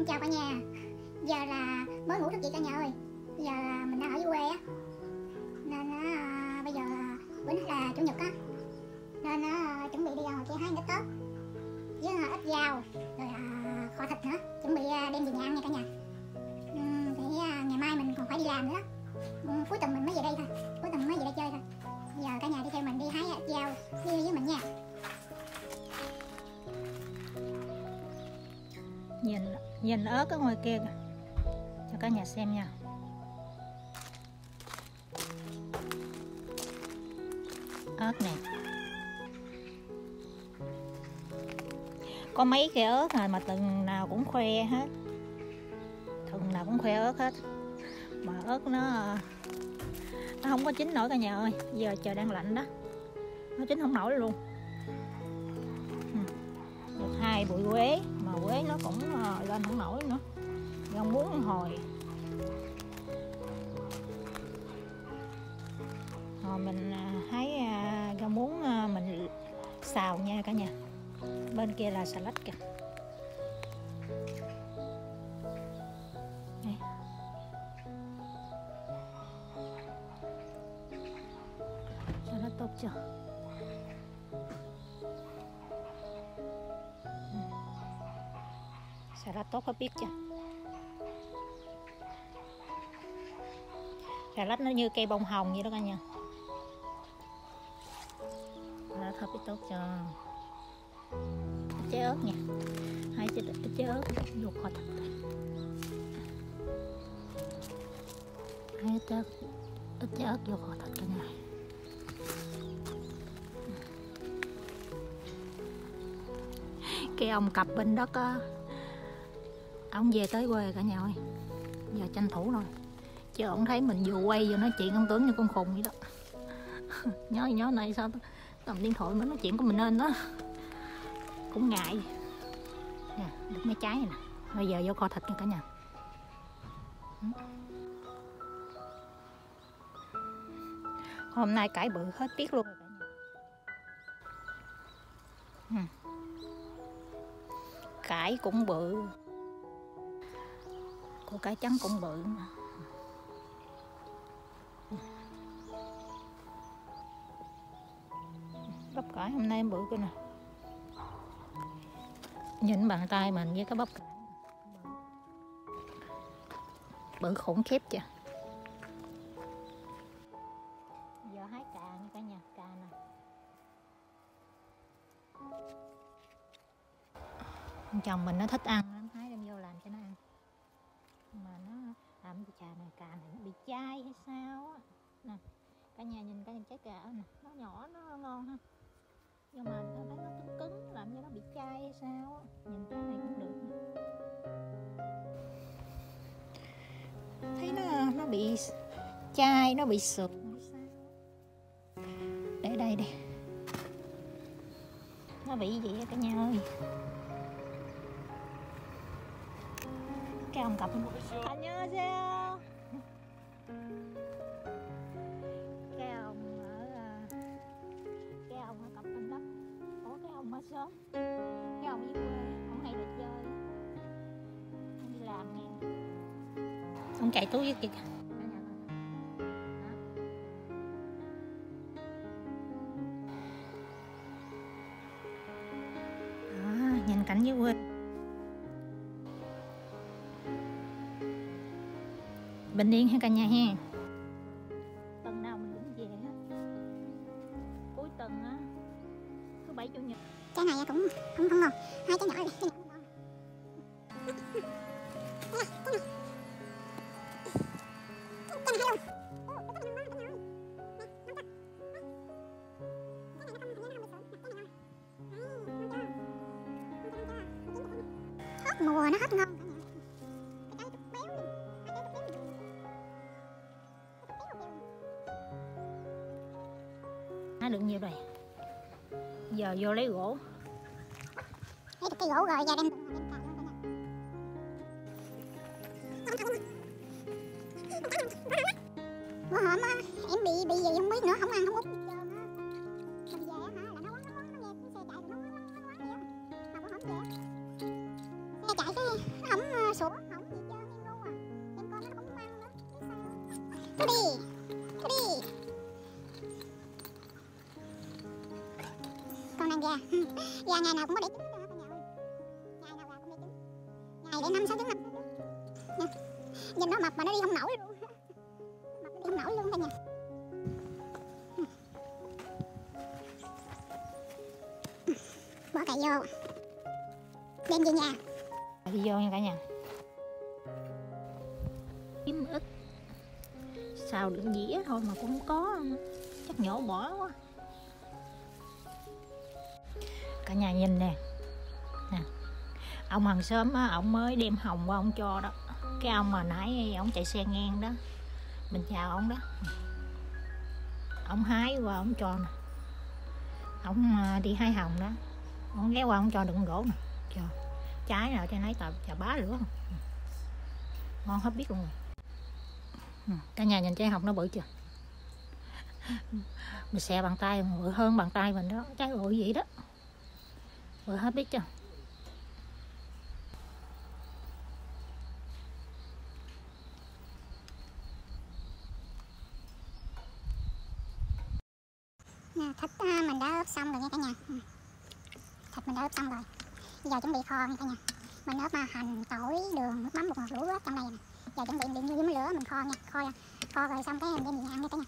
Chào cả nhà. Giờ là mới ngủ thức dậy cả nhà ơi. Giờ là mình đang ở dưới quê á, nên bây giờ bữa nay là chủ nhật á, nên chuẩn bị đi ra ngoài kia hái ít tớt với ít rau rồi kho thịt nữa, chuẩn bị đem về nhà ăn nha cả nhà. Thì ngày mai mình còn phải đi làm nữa. Cuối tuần mình mới về đây thôi, cuối tuần mới về đây chơi thôi. Giờ cả nhà đi theo mình đi hái ít rau với mình nha. Nhìn ớt ở ngoài kia kìa, cho cả nhà xem nha. Ớt nè, có mấy cây ớt rồi mà tuần nào cũng khoe hết, tuần nào cũng khoe ớt hết, mà ớt nó không có chín nổi cả nhà ơi. Giờ trời đang lạnh đó, nó chín không nổi luôn. Được 2 bụi quế mà quế nó cũng lên không nổi nữa. Rau muống hồi mình hái rau muống mình xào nha cả nhà. Bên kia là xà lách kìa. Đây. Xà lách tốt chưa? Xà lách tốt có biết chưa? Xà lách nó như cây bông hồng vậy đó cả nhà. Xà lách biết tốt cho trái ớt nha. 2 trái ớt vô kho thịt. 2 trái ớt vô kho thịt cả nhà. Cái ông cặp bên đất á, ông về tới quê cả nhà ơi. Giờ tranh thủ rồi, chứ ông thấy mình vừa quay vừa nói chuyện ông tưởng như con khùng vậy đó. Nhớ này sao cầm điện thoại mới nói chuyện của mình nên đó, cũng ngại nè. Được mấy trái này nè, bây giờ vô kho thịt nha cả nhà. Hôm nay cải bự hết biết luôn rồi cả nhà. Cải cũng bự, củ cải trắng cũng bự nè. Bắp cải hôm nay bự cái nè, nhìn bàn tay mình với cái bắp cải bự khủng khiếp chưa. Giờ hái cà nha cả nhà, cà nè. Chồng mình nó thích ăn lắm, hái đem vô làm cho nó ăn, mà nó làm cái trà này, cà này nó bị chai hay sao á nè. Cả nhà nhìn cái trái cà nè, nó nhỏ nó ngon ha, nhưng mà thấy nó cứng cứng làm cho nó bị chai hay sao á. Nhìn trái này cũng được nè. Thấy nó bị chai, nó bị sụp sao. Để đây đi, nó bị gì á cả nhà ơi. Cái ông cặp 안녕하세요. Cái ông ở cặp bên đất. Ủa cái ông ở sớm, cái ông dưới quê, ông hay được chơi, ông đi làm nè. Ông chạy túi với kìa. Nhìn cảnh dưới quê bình yên ha cả nhà ha. Tuần nào mình cũng về hết, cuối tuần á, thứ Bảy Chủ nhật. Cái này cũng không ngon, 2 trái nhỏ này, cái hết mùa nó hết ngon. Được nhiều rồi, giờ vô lấy gỗ. Lấy được cái gỗ rồi giờ đem bữa hôm á em bị gì không biết nữa, không ăn không uống hết trơn á. Mình về hả là nó quấn nó nghe xe chạy nó quấn vậy á. Mà bữa hôm về xe chạy cái nó không Thôi đi. Con đang gà. Gà ngày nào cũng có đẻ trứng hết trơn á cả nhà ơi. Ngày nào gà cũng đẻ trứng. Ngày để 5-6 trứng nha. Nhìn nó mập mà nó đi không nổi luôn. Mập nó đi không nổi luôn cả nhà. Bỏ cày vô. Đem về nhà. Đi vô nha cả nhà. Kiếm ít. Xào đựng dĩa thôi mà cũng không có. Chắc nhổ bỏ quá. Cả nhà nhìn nè. Ông hàng xóm á, ông mới đem hồng qua ông cho đó. Cái ông mà nãy ông chạy xe ngang đó, mình chào ông đó, ông hái qua ông cho nè. Ông đi hái hồng đó, ông ghé qua ông cho đựng gỗ nè. Cho trái nào cho nấy chà bá lửa không, ngon hết biết luôn rồi. Cả nhà nhìn trái hồng nó bự chưa? Mình xẻ bàn tay bự hơn bàn tay mình đó, trái bự vậy đó, bự hết biết chưa? Thịt mình đã ướp xong rồi nha cả nhà. Thịt mình đã ướp xong rồi. Bây giờ chuẩn bị kho nha cả nhà. Mình ướp hành, tỏi, đường, nước mắm, bột ngọt đủ ướp trong đây nè. Giờ chuẩn bị điện dưới lửa mình kho nha. Kho rồi xong cái mình đem về nhà ăn nha cả nhà.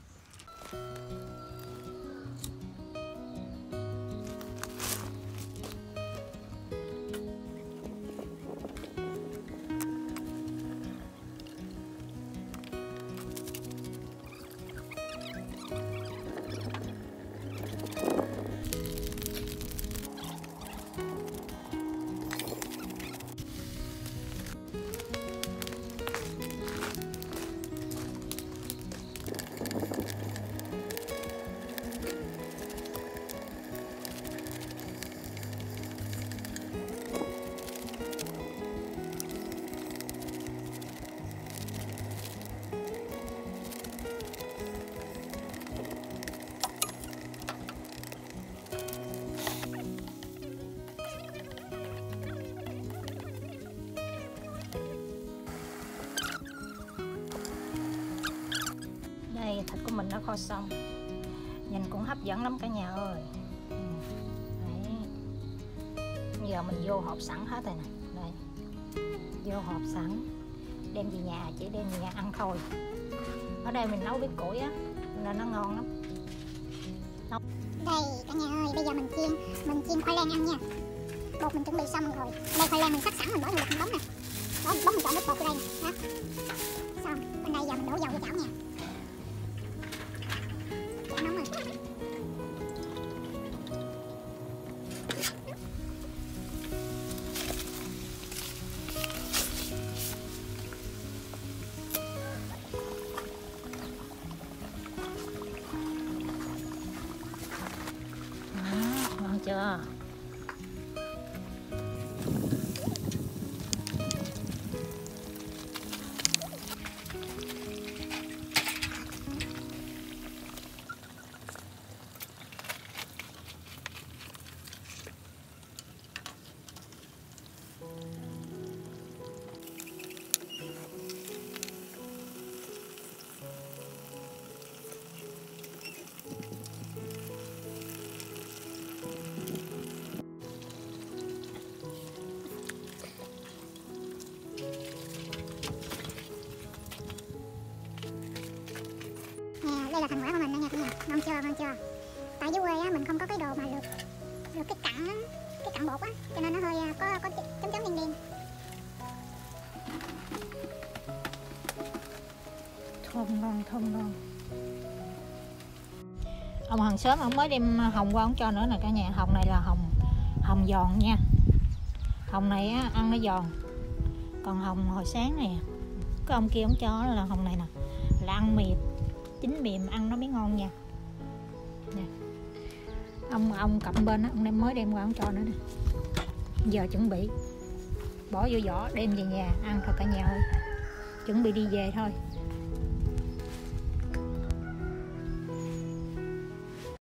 Thịt của mình đã kho xong, nhìn cũng hấp dẫn lắm cả nhà ơi. Đấy. Giờ mình vô hộp sẵn hết rồi nè. Đây, vô hộp sẵn, đem về nhà, chỉ đem về nhà ăn thôi. Ở đây mình nấu bếp củi á nên nó ngon lắm. Đây cả nhà ơi, bây giờ mình chiên khoai lang ăn nha. Bột mình chuẩn bị xong rồi. Đây khoai lang mình cắt sẵn, mình bỏ vào một bóng nè. Đó, bóng mình chọn nước bột vô đây nè. Đó. Xong, bên đây giờ mình đổ dầu vô chảo nha. Chảo nóng rồi. Ngon chưa? Đây là thành quả của mình đó nha cả nhà. Ngon chưa? Tại dưới quê á mình không có cái đồ mà lượt cái cặn bột á, cho nên nó hơi có chấm chấm đen đen. Thơm ngon. Ông hàng xóm ông mới đem hồng qua ông cho nữa nè cả nhà. Hồng này là hồng giòn nha. Hồng này á, ăn nó giòn. Còn hồng hồi sáng này cái ông kia ông cho là hồng này nè, là ăn mềm, chín mềm, ăn nó mới ngon nha. Nè. Ông cầm bên á, ông mới đem qua ông cho nữa nè. Giờ chuẩn bị bỏ vô vỏ đem về nhà ăn thôi cả nhà ơi. Chuẩn bị đi về thôi.